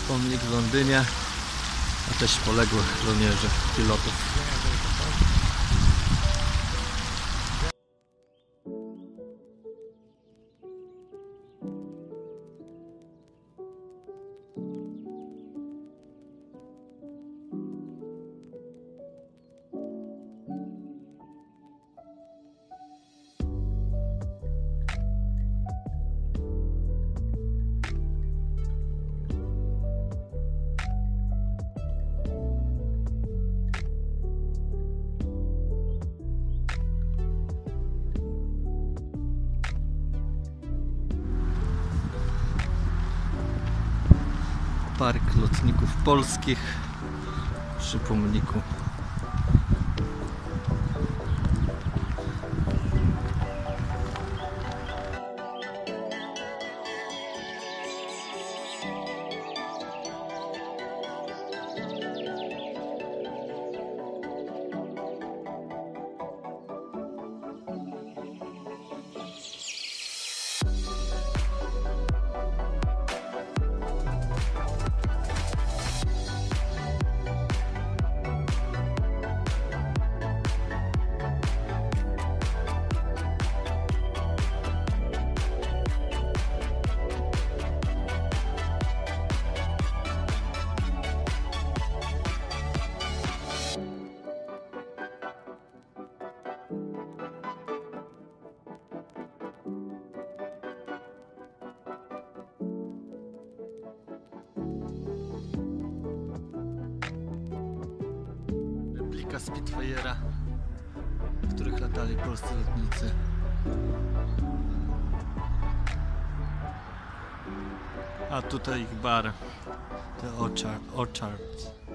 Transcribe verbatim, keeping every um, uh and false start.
Pomnik w Londynie, a też poległych żołnierzy, pilotów. Park Lotników Polskich przy pomniku. Replika Spitfire'a, w których latali polscy lotnicy. A tutaj ich bar, The Orchard. Orchard.